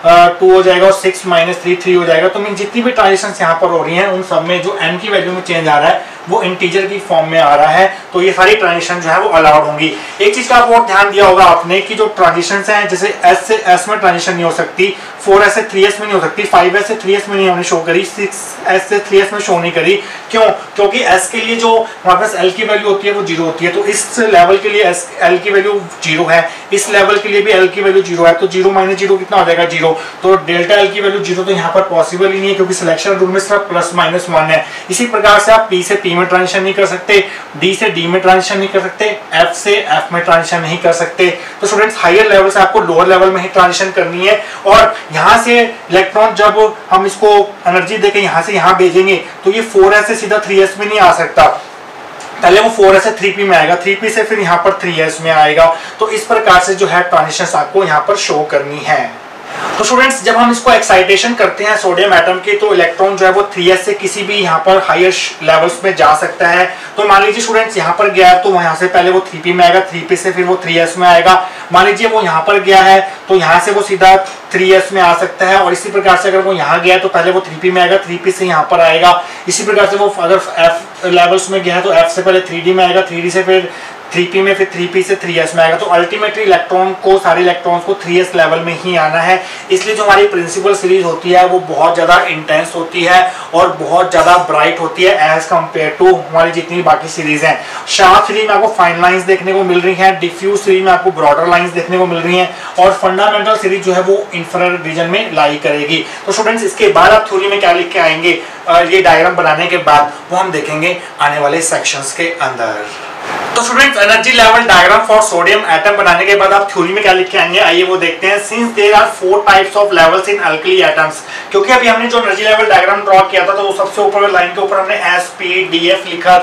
टू हो जाएगा और सिक्स माइनस थ्री थ्री हो जाएगा। तो मीन जितनी भी ट्रांजिशंस यहाँ पर हो रही हैं उन सब में जो एन की वैल्यू में चेंज आ रहा है वो इंटीजर की फॉर्म में आ रहा है। तो ये सारी ट्रांजिशन जो है वो अलाउड होंगी। एक चीज का आप और ध्यान दिया होगा आपने कि जो ट्रांजिशंस हैं जैसे एस से एस में ट्रांजिशन नहीं हो सकती, फोर एस से थ्री एस में नहीं हो सकती, फाइव एस से थ्री एस में नहीं हमने शो करी, सिक्स एस से थ्री एस में शो नहीं करी। क्यों? क्योंकि एस के लिए जो हमारे पास एल की वैल्यू होती है वो जीरो होती है। तो इस लेवल के लिए एस एल की वैल्यू जीरो है, इस लेवल के लिए भी एल की वैल्यू जीरो है। तो जीरो माइनस जीरो कितना हो जाएगा? जीरो। तो डेल्टा एल की वैल्यू जीरो तो यहाँ पर पॉसिबल ही नहीं है क्योंकि सिलेक्शन रूल में सिर्फ प्लस माइनस वन है। इसी प्रकार से आप पी से पी में ट्रांजिशन नहीं कर सकते, डी से डी में ट्रांजिशन नहीं कर सकते, एफ से एफ में ट्रांजिशन नहीं कर सकते। तो स्टूडेंट्स हायर लेवल से आपको लोअर लेवल में ही ट्रांजिशन करनी है। और यहाँ से इलेक्ट्रॉन जब हम इसको एनर्जी देके यहाँ से यहाँ भेजेंगे तो ये फोर एस से सीधा थ्री एस में नहीं आ सकता, पहले वो फोर एस से थ्री पी में आएगा, थ्री पी से फिर यहाँ पर थ्री एस में आएगा। तो इस प्रकार से जो है ट्रांजिशंस आपको यहाँ पर शो करनी है। तो स्टूडेंट्स जब हम इसको एक्साइटेशन करते हैं सोडियम एटम की तो इलेक्ट्रॉन जो है वो थ्री एस से किसी भी यहाँ पर हायर लेवल्स में जा सकता है। तो मान लीजिए स्टूडेंट्स यहाँ पर गया है तो यहाँ से पहले वो थ्री पी में आएगा, थ्री पी से फिर वो थ्री एस में आएगा। मान लीजिए वो यहाँ पर गया है तो यहाँ से वो सीधा थ्री एस में आ सकता है। और इसी प्रकार से अगर वो यहाँ गया तो पहले वो थ्री पी में आएगा, थ्री पी से यहाँ पर आएगा। इसी प्रकार से वो अगर एफ लेवल्स में गया है तो एफ से पहले थ्री डी में आएगा, थ्री डी से फिर थ्री पी में, फिर थ्री पी से थ्री एस में आएगा। तो अल्टीमेटली इलेक्ट्रॉन को सारे इलेक्ट्रॉन्स को थ्री एस लेवल में ही आना है। इसलिए जो हमारी प्रिंसिपल सीरीज होती है वो बहुत ज़्यादा इंटेंस होती है और बहुत ज़्यादा ब्राइट होती है एज कम्पेयर टू हमारी जितनी बाकी सीरीज हैं। शार्प सीरीज में आपको फाइन लाइंस देखने को मिल रही हैं, डिफ्यूज सीरीज में आपको ब्रॉडर लाइंस देखने को मिल रही हैं और फंडामेंटल सीरीज जो है वो इंफ्रारेड रीजन में लाई करेगी। तो स्टूडेंट्स इसके बाद आप थ्योरी में क्या लिख के आएंगे ये डायग्राम बनाने के बाद वो हम देखेंगे आने वाले सेक्शंस के अंदर। तो students energy level diagram for sodium atom बनाने के बाद आप थ्योरी में क्या लिख के आएंगे आइए वो देखते हैं। Since there are four types of levels in alkali atoms, क्योंकि अभी हमने जो एनर्जी लेवल डायग्राम ड्रॉ किया था तो वो सबसे ऊपर लाइन के ऊपर हमने एस पी डी एफ लिखा था।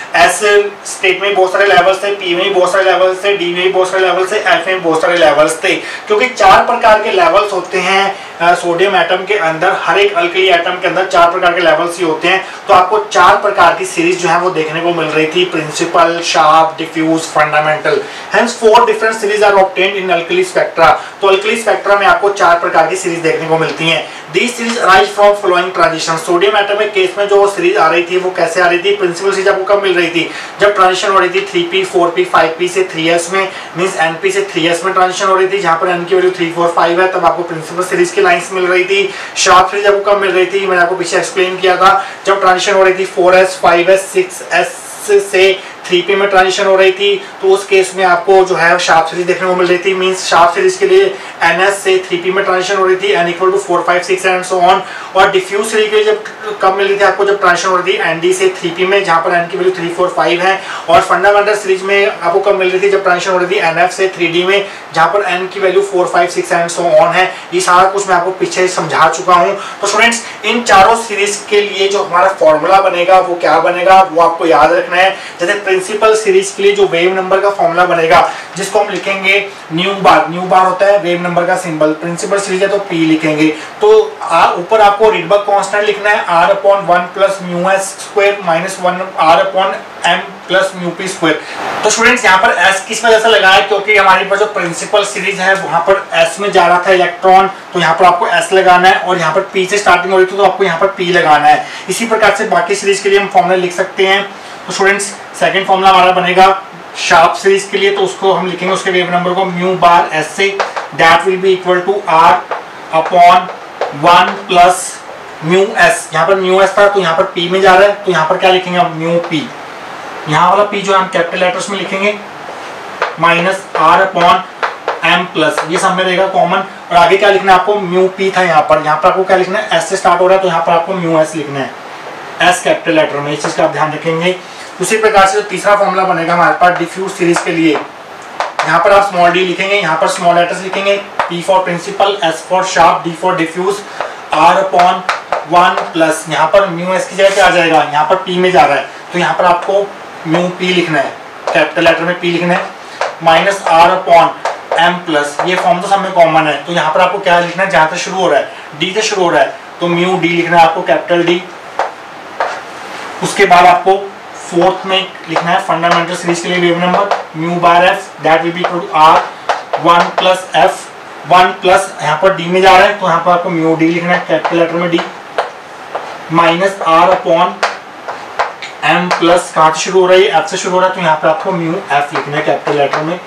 एस स्टेट में बहुत सारे लेवल्स थे, पी में बहुत सारे लेवल्स थे, डी में बहुत सारे लेवल्स थे, एफ में बहुत सारे लेवल्स थे। क्योंकि चार प्रकार के लेवल्स होते हैं सोडियम एटम के अंदर, हर एक अल्कली एटम के अंदर चार प्रकार के लेवल्स ही होते हैं। तो आपको चार प्रकार की सीरीज जो है वो देखने को मिल रही थी, principal, sharp, diffuse, fundamental. Hence four different series are obtained in alkali spectra. तो अल्कली स्पेक्ट्रा में आपको चार प्रकार की सीरीज देखने को मिलती हैं। These series arise from following transition। Sodium atom के केस में जो सीरीज आ रही थी वो कैसे आ रही थी? प्रिंसिपल सीरीज आपको कब मिल रही थी? जब ट्रांजिशन हो रही थी three P, four P, five P से थ्री एस में, मींस एन पी से थ्री एस में ट्रांजिशन हो रही थी, जहां पर एन की वैल्यू थ्री, फोर, फाइव है, तब आपको प्रिंसिपल सीरीज की लाइंस मिल रही थी। शार्प सीरीज आपको कब मिल रही थी? मैंने आपको पीछे एक्सप्लेन किया था, जब ट्रांजिशन हो रही थी four S, five S, six S से थ्री पी में ट्रांजिशन हो रही थी, तो उस केस में आपको जो है शार्प सीरीज देखने को मिल रही थी। मींस शार्प सीरीज के लिए एन एस से थ्री पी में ट्रांजिशन हो रही थी, N equal to four, five, six and so on. और डिफ्यूज सीरीज के लिए जब कब मिल रही थी आपको? जब ट्रांजिशन हो रही थी एन डी से थ्री पी में, जहां पर एन की वैल्यू थ्री, फोर, फाइव है। और फंडामेंटल सीरीज में आपको कब मिल रही थी? जब ट्रांजिशन हो रही थी एन एफ से थ्री डी में, जहां पर एन की value four, five, six and so on है। ये सारा कुछ मैं आपको पीछे समझा चुका हूं। तो स्टूडेंट्स, इन चारों सीरीज के लिए जो हमारा फॉर्मूला बनेगा वो क्या बनेगा, वो आपको याद रखना है। जैसे प्रिंसिपल सीरीज के लिए जो वेव नंबर का फॉर्मूला बनेगा, जिसको हम लिखेंगे न्यू बार, न्यू बार होता है वेव नंबर का सिंबल। प्रिंसिपल सीरीज है तो पी लिखेंगे। तो ऊपर आपको रिडबर्ग कांस्टेंट लिखना है R upon one plus mu S square minus one R upon M plus mu P square. तो स्टूडेंट्स, यहाँ पर एस किस वजह से लगाया? क्योंकि हमारे पास जो प्रिंसिपल सीरीज है वहां पर एस में जा रहा था इलेक्ट्रॉन, तो यहाँ पर आपको एस लगाना है, और यहाँ पर पी से स्टार्टिंग हो रही थी तो आपको यहाँ पर पी लगाना है। इसी प्रकार से बाकी सीरीज के लिए हम फॉर्मूला लिख सकते हैं। तो स्टूडेंट्स, सेकंड फॉर्मूला हमारा बनेगा शार्प सीरीज के लिए, तो उसको हम लिखेंगे उसके वेव नंबर को म्यू बार एस से, that will be equal to R upon one plus mu S. यहाँ पर म्यू एस था तो यहाँ पर पी में जा रहा है, तो यहाँ पर क्या लिखेंगे हम? Mu P. यहाँ वाला पी जो है हम कैपिटल लेटर्स में लिखेंगे, minus R upon M plus, ये सब में रहेगा कॉमन। और आगे क्या लिखना है आपको? म्यू पी था यहाँ पर, यहाँ पर आपको क्या लिखना है? एस से स्टार्ट हो रहा है तो यहाँ पर आपको म्यू एस लिखना है, एस कैपिटल लेटर में। इस चीज का आप ध्यान रखेंगे। उसी प्रकार से तीसरा फॉर्मूला बनेगा हमारे पास डिफ्यूज सीरीज के लिए, यहाँ पर आप स्मॉल डी लिखेंगे, यहाँ पर स्मॉल लेटर्स लिखेंगे, P for principal, S for sharp, D for diffuse, R upon one plus, यहाँ पर म्यू एस की जगह क्या आ जाएगा? यहाँ पर पी में जा रहा है तो यहाँ पर आपको म्यू पी लिखना है, कैपिटल लेटर में पी लिखना है, minus R upon M plus. ये फॉर्म तो सब में कॉमन है, तो यहाँ पर आपको क्या लिखना है? जहाँ से शुरू हो रहा है डी से शुरू हो रहा है तो म्यू डी लिखना है आपको, कैपिटल डी। उसके बाद आपको फोर्थ में लिखना है फंडामेंटल सीरीज के लिए wave number mu bar F, that will be equal to R one plus F, one plus यहाँ पर डी में जा रहा है तो यहाँ पर आपको म्यू डी लिखना है, कैपिटल लेटर में D, minus R upon M plus, कहाँ से शुरू हो रहा है? एफ से शुरू हो रहा है तो यहाँ पर आपको म्यू एफ लिखना है, कैपिटल लेटर में।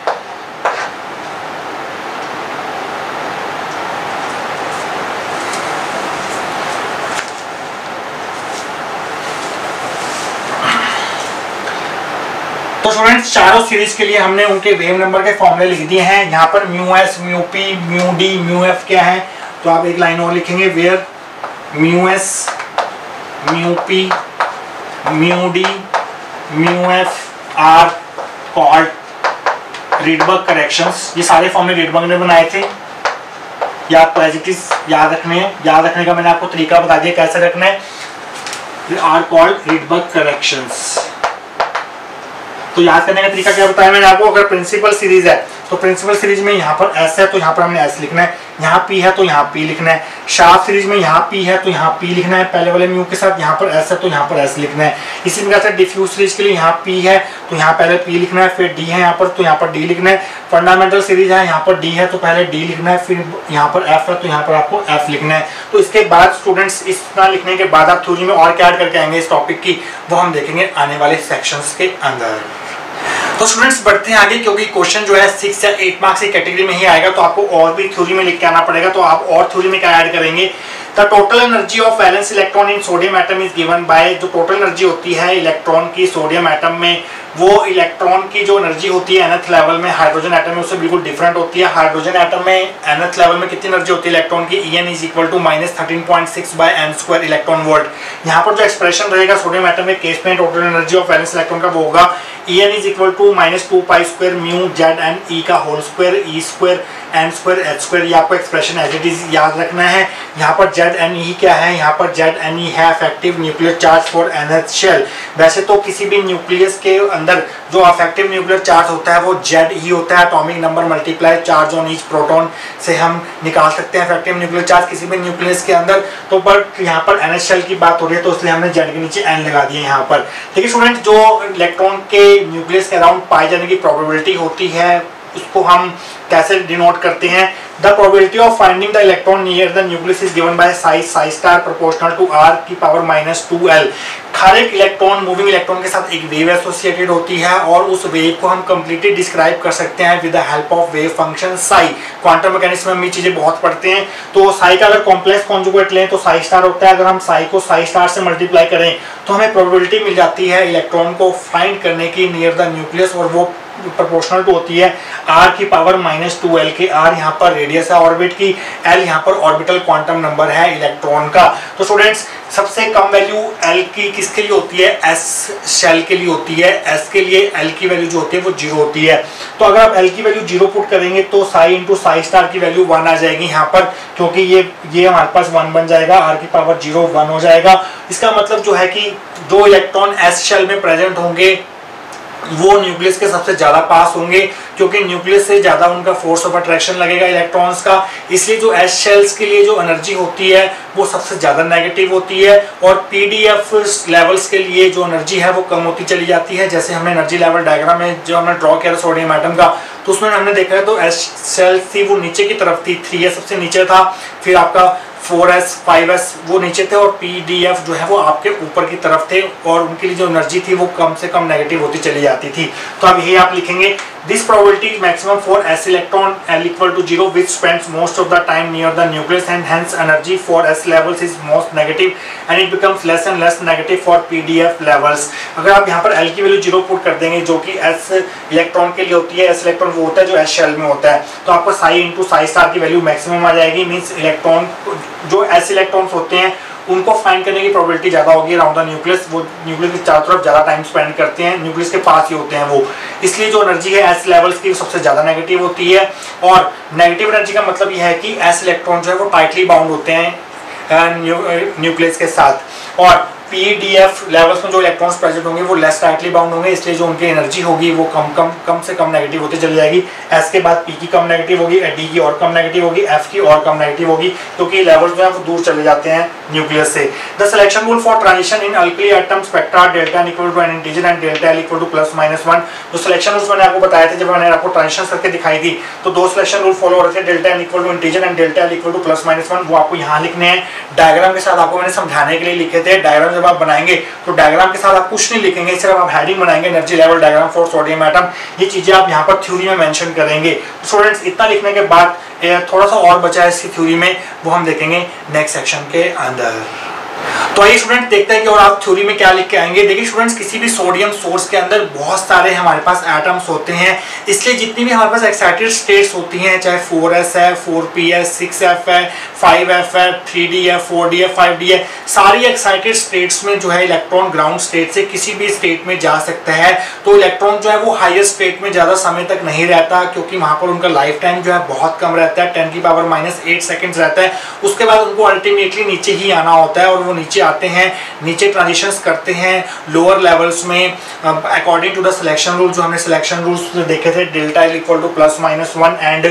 तो स्टूडेंट्स, चारों सीरीज के लिए हमने उनके वेव नंबर के फॉर्मूले लिख दिए हैं। यहाँ पर mu S, mu P, mu D, mu F क्या है? तो आप एक लाइन और लिखेंगे, where mu S, mu P, mu D, mu F are called Rydberg corrections. ये सारे फॉर्मूले रिडबर्ग ने बनाए थे, ये आपको एज इट इज याद रखने हैं। याद रखने का मैंने आपको तरीका बता दिया कैसे रखना है। Are called Rydberg corrections. तो याद करने का तरीका क्या बताया मैंने आपको? अगर प्रिंसिपल सीरीज है तो प्रिंसिपल सीरीज में यहाँ पर एस है तो यहाँ पर हमने एस लिखना है, यहाँ पी है तो यहाँ पी लिखना है। शार्प सीरीज में यहाँ पी है तो यहाँ पी लिखना है पहले वाले म्यू के साथ, यहाँ पर एस है तो यहाँ पर एस लिखना है। इसी प्रकार से डिफ्यूज सीरीज के लिए यहाँ पी है तो यहाँ पहले पी लिखना है, फिर डी है यहाँ पर तो यहाँ पर डी लिखना है। फंडामेंटल सीरीज है, यहाँ पर डी है तो पहले डी लिखना है, फिर यहाँ पर एफ है तो यहाँ पर आपको एफ लिखना है। तो इसके बाद स्टूडेंट्स, इतना लिखने के बाद आप थ्योरी में और क्या ऐड करके आएंगे इस टॉपिक की, वो हम देखेंगे आने वाले सेक्शंस के अंदर। तो स्टूडेंट्स, बढ़ते हैं आगे, क्योंकि क्वेश्चन जो है सिक्स या एट मार्क्स की कैटेगरी में ही आएगा, तो आपको और भी थ्योरी में लिख के आना पड़ेगा। तो आप और थ्योरी में क्या ऐड करेंगे? The total energy of valence electron in sodium atom is given by, जो टोटल एनर्जी होती है इलेक्ट्रॉन की सोडियम एटम में, वो इलेक्ट्रॉन की जो एनर्जी होती है nth लेवल में हाइड्रोजन एटम में उससे बिल्कुल डिफरेंट होती है। हाइड्रोजन एटम में nth लेवल में कितनी एनर्जी होती है इलेक्ट्रॉन की? En is equal to minus thirteen point six by N square electron volt. यहाँ पर जो एक्सप्रेशन रहेगा सोडियम एटम में केस में total energy of valence electron का वो होगा En is equal to minus two pi square mu Z N E का whole square E square N square H square. ये आपको एक्सप्रेशन एज इट इज याद रखना है। यहाँ पर z जेड एन ई क्या है, यहाँ पर जेड एन ई है effective nuclear charge for N H shell. वैसे तो किसी भी न्यूक्लियस के अंदर जो इफेक्टिव न्यूक्लियर चार्ज होता है वो जेड ई होता है, atomic number multiply charge on each proton से हम निकाल सकते हैं इफेक्टिव न्यूक्लियर चार्ज किसी भी न्यूक्लियस के अंदर। तो बट यहाँ पर एन एच शेल की बात हो रही है तो इसलिए हमने जेड के नीचे एन लगा दिया यहाँ पर। देखिए स्टूडेंट, जो इलेक्ट्रॉन के न्यूक्लियस के अराउंड पाए जाने की प्रोबेबिलिटी होती है उसको हम कैसे डिनोट करते हैं। The probability of finding the electron near the nucleus is given by size psi star proportional to R की पावर माइनस टू एल। हर एक इलेक्ट्रॉन मूविंग इलेक्ट्रॉन के साथ एक वेव एसोसिएटेड होती है और उस वेव को हम कंप्लीटली डिस्क्राइब कर सकते हैं with the help of wave function psi. Quantum mechanics में हम ये चीजें बहुत पढ़ते हैं। तो साई का अगर कॉम्प्लेक्स कॉन्जुगेट लें तो साई स्टार होता है। अगर हम साई को साई स्टार से मल्टीप्लाई करें तो हमें प्रोबेबिलिटी मिल जाती है इलेक्ट्रॉन को फाइंड करने की नियर द न्यूक्लियस, और वो प्रोपोर्शनल टू होती है आर की पावर माइनस टू एल के। आर यहाँ पर रेडियस है ऑर्बिट की, एल यहाँ पर ऑर्बिटल क्वांटम नंबर है इलेक्ट्रॉन का। तो स्टूडेंट्स, सबसे कम वैल्यू एल की किसके लिए होती है, एस शेल के लिए होती है। एस के लिए एल की वैल्यू जो होती है वो जीरो होती है। तो अगर आप एल की वैल्यू जीरो पुट करेंगे तो साई इंटू साई स्टार की वैल्यू वन आ जाएगी यहाँ पर, क्योंकि ये ये हमारे पास वन बन जाएगा, आर की पावर जीरो वन हो जाएगा। इसका मतलब जो है कि जो इलेक्ट्रॉन एस शेल में प्रेजेंट होंगे वो न्यूक्लियस के सबसे ज्यादा पास होंगे, क्योंकि न्यूक्लियस से ज्यादा उनका फोर्स ऑफ अट्रैक्शन लगेगा इलेक्ट्रॉन्स का। इसलिए जो एस शेल्स के लिए जो एनर्जी होती है वो सबसे ज्यादा नेगेटिव होती है, और पीडीएफ लेवल्स के लिए जो एनर्जी है वो कम होती चली जाती है। जैसे हमने एनर्जी लेवल डायग्राम में जो हमने ड्रॉ किया था सोडियम एटम का, तो उसमें हमने देखा है तो एस शेल्स थी वो नीचे की तरफ थी, थ्री एस सबसे नीचे था, फिर आपका फोर एस फाइव एस वो नीचे थे, और पीडीएफ जो है वो आपके ऊपर की तरफ थे, और उनके लिए जो एनर्जी थी वो कम से कम नेगेटिव होती चली जाती थी। तो अब यही आप लिखेंगे, this probability maximum for S electron L equal to zero which spends most of the time near the nucleus and hence energy for S levels is most negative and it becomes less and less negative for PDF levels. अगर आप यहाँ पर L की value zero put कर देंगे जो कि S electron के लिए होती है, एस इलेक्ट्रॉन वो होता है जो एस शेल में होता है, तो आपको साई इंटू साई स्टार की वैल्यू मैक्सिमम आ जाएगी। मीन्स इलेक्ट्रॉन जो एस इलेक्ट्रॉन्स होते हैं उनको फाइंड करने की प्रोबेबिलिटी ज्यादा होगी अराउंड द न्यूक्लियस। वो न्यूक्लियस के चारों तरफ ज्यादा टाइम स्पेंड करते हैं, न्यूक्लियस के पास ही होते हैं वो, इसलिए जो एनर्जी है एस लेवल्स की सबसे ज्यादा नेगेटिव होती है। और नेगेटिव एनर्जी का मतलब यह है कि एस इलेक्ट्रॉन जो है वो टाइटली बाउंड होते हैं न्यूक्लियस के साथ, और पीडीएफ लेवल्स में जो इलेक्ट्रॉन्स प्रेजेंट होंगे वो लेस टाइटली बाउंड होंगे, इसलिए जो उनकी एनर्जी होगी वो कम कम कम से कम नेगेटिव होती चली जाएगी। एस के बाद पी की कम नेगेटिव होगी, डी की और कम नेगेटिव होगी, एफ की और कम नेगेटिव होगी, क्योंकि लेवल्स जो है वो दूर चले जाते हैं न्यूक्लियस से। The selection rule for transition in alkali atom spectra delta N equal to N integer and delta L equal to plus minus one. जो सिलेक्शन रूल्स मैंने आपको बताया थे जब मैंने आपको ट्रांजिशन करके दिखाई थी, तो दो सिलेक्शन रूल फॉलो हो रहे थे, delta N equal to integer and delta L equal to plus minus one. वो आपको यहाँ लिखने हैं, डायग्राम के साथ आपको मैंने समझाने के लिए लिखे थे। डायग्राम जब आप बनाएंगे तो डायग्राम के साथ आप कुछ नहीं लिखेंगे, सिर्फ आप हेडिंग बनाएंगे energy level diagram for sodium atom. ये चीजें आप यहाँ पर थ्योरी में मेंशन करेंगे। स्टूडेंट्स, इतना लिखने के बाद थोड़ा सा और बचा है इसकी थ्योरी में, वो हम देखेंगे नेक्स्ट सेक्शन के अंदर। तो आइए स्टूडेंट देखते हैं कि और आप थ्योरी में क्या लिख के आएंगे। देखिए स्टूडेंट्स, किसी भी सोडियम सोर्स के अंदर बहुत सारे हमारे पास एटम्स होते हैं, इसलिए जितनी भी हमारे पास एक्साइटेड स्टेट्स होती हैं, चाहे फोर एस है, फोर पी है, सिक्स एफ है, फाइव एफ है, थ्री डी है, फोर डी है, फाइव डी है, सारी एक्साइटेड स्टेट्स में जो है इलेक्ट्रॉन ग्राउंड स्टेट से किसी भी स्टेट में जा सकता है। तो इलेक्ट्रॉन जो है वो हायर स्टेट में ज्यादा समय तक नहीं रहता, क्योंकि वहां पर उनका लाइफ टाइम जो है बहुत कम रहता है, टेन की पावर माइनस एट सेकेंड रहता है। उसके बाद उनको अल्टीमेटली नीचे ही आना होता है, और वो नीचे आते हैं, नीचे ट्रांजिशंस करते हैं लोअर लेवल्स में according to the selection rule. जो हमने सिलेक्शन रूल्स देखे थे, delta L equal to plus minus one and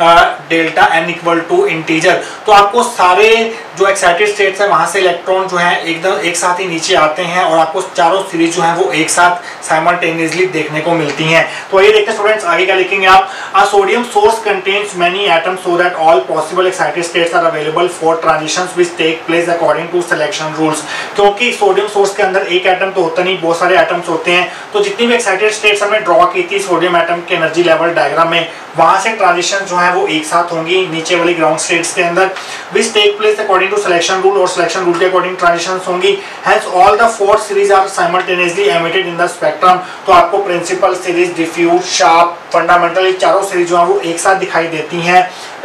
delta N equal to integer. तो आपको सारे जो एक्साइटेड स्टेट्स है वहां से इलेक्ट्रॉन जो है एकदम एक साथ ही नीचे आते हैं, और आपको चारों सीरीज जो है वो एक साथ साइमल्टेनियसली देखने को मिलती हैं। तो ये देखते हैं स्टूडेंट्स, आगे क्या लिखेंगे आप। A sodium source contains many atoms so that all possible excited states are available for transitions which take place according to selection rules. क्योंकि सोडियम सोर्स के अंदर एक एटम तो होता नहीं, बहुत सारे एटम्स होते हैं, तो जितनी भी एक्साइटेड स्टेट्स हमने ड्रॉ की थी सोडियम एटम के एनर्जी लेवल डायग्राम में, वहां से ट्रांजिशन जो है वो एक साथ होंगी नीचे वाली ग्राउंड स्टेट्स के अंदर, which take place according to selection rule, और सिलेक्शन रूल के अकॉर्डिंग ट्रांजिशंस होंगी। Hence all the four series are simultaneously emitted in the spectrum. तो आपको principal series, diffuse, sharp, fundamental, चारों सीरीज जो है वो एक साथ दिखाई देती हैं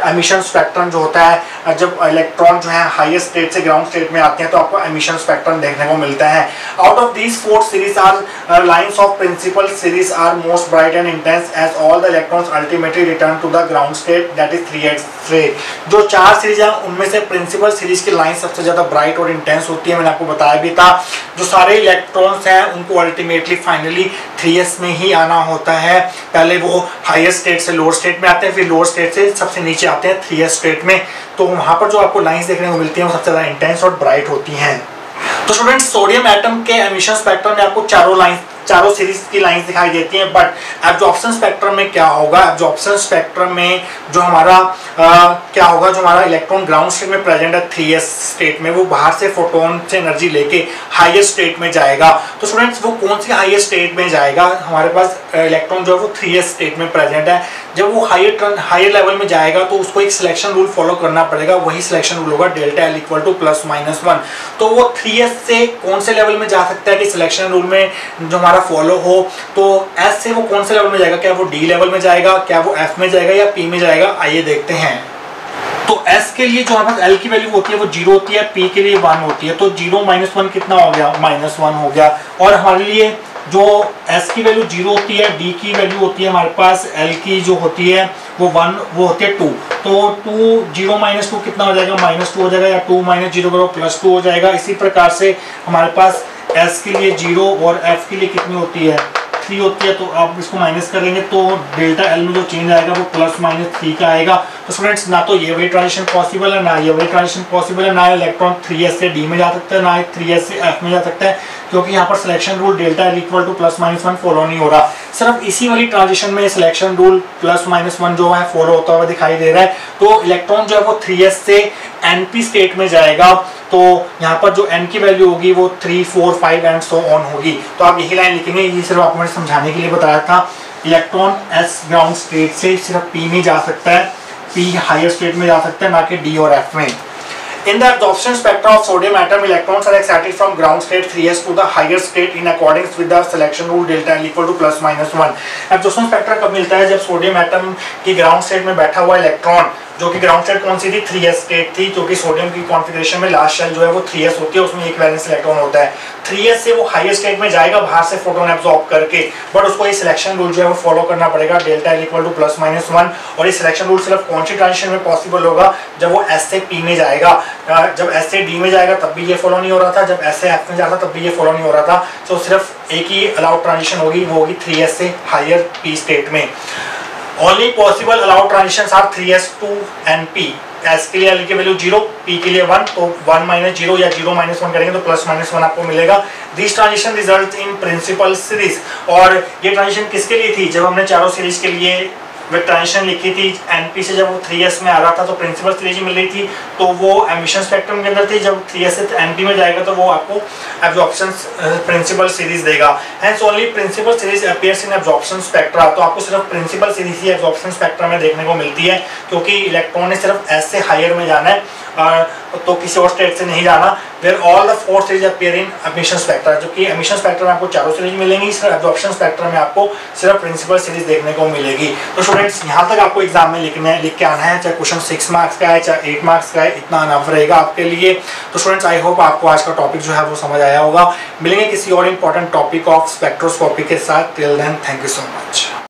एमिशन स्पेक्ट्रम जो होता है, जब इलेक्ट्रॉन जो है हायर स्टेट से ग्राउंड स्टेट में आते हैं तो आपको एमिशन स्पेक्ट्रम देखने को मिलता है। Out of these four series are lines of principal series are most bright and intense as all the electrons ultimately return to the ground state, that is three X ray. जो चार series है उनमें से principal series की line सबसे ज्यादा bright और intense होती है। मैंने आपको बताया भी था जो सारे इलेक्ट्रॉन्स हैं उनको अल्टीमेटली फाइनली थ्री एस में ही आना होता है। पहले वो हायर स्टेट से लोअर स्टेट में आते हैं, फिर लोअर स्टेट से सबसे नीचे आते हैं थ्री एस स्टेट में। तो वहां पर जो आपको लाइंस देखने को मिलती हैं वो सबसे ज्यादा इंटेंस और ब्राइट होती हैं। तो स्टूडेंट्स, सोडियम एटम के एमिशन स्पेक्ट्रम में आपको चारों लाइन चारों सीरीज की लाइंस दिखाई देती हैं, बट एब्जॉर्प्शन स्पेक्ट्रम में क्या होगा? एब्जॉर्प्शन स्पेक्ट्रम में जो हमारा आ, क्या होगा, जो हमारा इलेक्ट्रॉन ग्राउंड स्टेट में प्रेजेंट है थ्री एस स्टेट में, वो बाहर से फोटोन से एनर्जी लेके हायर स्टेट में जाएगा। तो स्टूडेंट्स, वो कौन सी हायर स्टेट में जाएगा? हमारे पास इलेक्ट्रॉन जो है वो थ्री एस स्टेट में प्रेजेंट है। जब वो हायर हायर लेवल में जाएगा तो उसको एक सिलेक्शन रूल फॉलो करना पड़ेगा। वही सिलेक्शन रूल होगा delta L equal to plus minus one. तो वो थ्री एस से कौन से लेवल में जा सकता है कि सिलेक्शन रूल में जो हमारा फॉलो हो, तो एस से वो कौन से लेवल में जाएगा? क्या वो डी लेवल में जाएगा, क्या वो एफ में जाएगा या पी में जाएगा? आइए देखते हैं। तो एस के लिए जो हमारे पास एल की वैल्यू होती है वो जीरो होती है, पी के लिए वन होती है। तो जीरो माइनस वन कितना हो गया? माइनस वन हो गया। और हमारे लिए जो एस की वैल्यू जीरो होती है, डी की वैल्यू होती है हमारे पास, एल की जो होती है वो वन, वो होती है टू। तो टू जीरो माइनस टू कितना हो जाएगा? माइनस टू हो जाएगा, या टू माइनस जीरो करो प्लस टू हो जाएगा। इसी प्रकार से हमारे पास एस के लिए जीरो और एफ के लिए कितनी होती है? थ्री होती है। तो आप इसको माइनस करेंगे तो डेल्टा एल में जो चेंज आएगा वो प्लस माइनस थ्री का आएगा। तो स्टूडेंट्स, ना तो ये वही ट्रांजिशन पॉसिबल है, ना ये वही ट्रांजिशन पॉसिबल है, ना इलेक्ट्रॉन थ्री एस से डी में जा सकता है, ना थ्री एस से एफ में जा सकता है, क्योंकि यहाँ पर selection rule delta L equal to plus minus one follow नहीं हो रहा। सिर्फ इसी वाली ट्रांजिशन में selection rule plus minus one जो है फॉलो होता हुआ दिखाई दे रहा है। तो इलेक्ट्रॉन जो है वो थ्री एस से एनपी स्टेट में जाएगा। तो यहाँ पर जो एन की वैल्यू होगी वो three four five and so on होगी। तो आप यही लाइन लिखेंगे। ये सिर्फ आपको मैंने समझाने के लिए बताया था। इलेक्ट्रॉन एस ग्राउंड स्टेट से सिर्फ पी में जा सकता है, पी हायर स्टेट में जा सकता है, ना कि डी और एफ में। In the absorption spectra of sodium atom, electrons are excited from ground state three s to the higher state in accordance with the selection rule delta L equal to plus minus one. Absorption spectra कब मिलता है? जब sodium atom की ground state में बैठा हुआ electron, जो कि ग्राउंड स्टेट कौन सी थी? थ्री एस स्टेट थी, क्योंकि सोडियम की कॉन्फ़िगरेशन में लास्ट शेल जो है वो थ्री एस होती है, उसमें एक वैलेंस इलेक्ट्रॉन होता है। थ्री एस से वो हायर स्टेट में जाएगा बाहर से फोटोन एब्जॉर्ब करके, बट उसको ये सिलेक्शन रूल जो है वो फॉलो करना पड़ेगा, delta L equal to plus minus one. और ये सिलेक्शन रूल सिर्फ कौन सी ट्रांजिशन में पॉसिबल होगा? जब वो एस से पी में जाएगा। जब एस से डी में जाएगा तब भी ये फॉलो नहीं हो रहा था, जब एस से एफ में जाता तब भी ये फॉलो नहीं हो रहा था। तो सिर्फ एक ही अलाउड ट्रांजिशन होगी, वो होगी थ्री एस से हायर पी स्टेट में। Only possible allowed transitions are three S to N P. S के लिए एल की वैल्यू जीरो, पी के लिए वन, तो वन माइनस जीरो या जीरो माइनस वन करेंगे तो प्लस माइनस वन आपको मिलेगा। This transition result in principal series. और ये ट्रांजिशन किसके लिए थी? जब हमने चारों सीरीज के लिए वे ट्रांजिशन लिखी थी, एनपी से जब वो थ्री एस में आ रहा था तो प्रिंसिपल सीरीज मिल रही थी, तो वो एमिशन स्पेक्ट्रम के अंदर थी। जब थ्री एस से एनपी में जाएगा तो वो आपको एब्जॉर्प्शन प्रिंसिपल सीरीज देगा। Hence only principal series appears in absorption spectra. तो आपको सिर्फ प्रिंसिपल सीरीज ही एब्जॉर्प्शन स्पेक्ट्रा में देखने को मिलती है, क्योंकि इलेक्ट्रॉन ने सिर्फ एस से हायर में जाना है, तो किसी और स्टेट से नहीं जाना। Where all the four series appear in emission spectra, जो कि एमिशन स्पेक्ट्रा में आपको चारों सीरीज मिलेंगी, सिर्फ एब्जॉर्प्शन स्पेक्ट्रा में आपको सिर्फ प्रिंसिपल सीरीज देखने को मिलेगी। तो स्टूडेंट्स, यहाँ तक आपको एग्जाम में लिखने लिख के आना है, चाहे क्वेश्चन सिक्स मार्क्स का है चाहे एट मार्क्स का है, इतना अनफ रहेगा आपके लिए। तो स्टूडेंट्स, आई होप आपको आज का टॉपिक जो है वो समझ आया होगा। मिलेंगे किसी और इंपॉर्टेंट टॉपिक ऑफ स्पेक्ट्रोस्कोपी के साथ। Till then, thank you so much.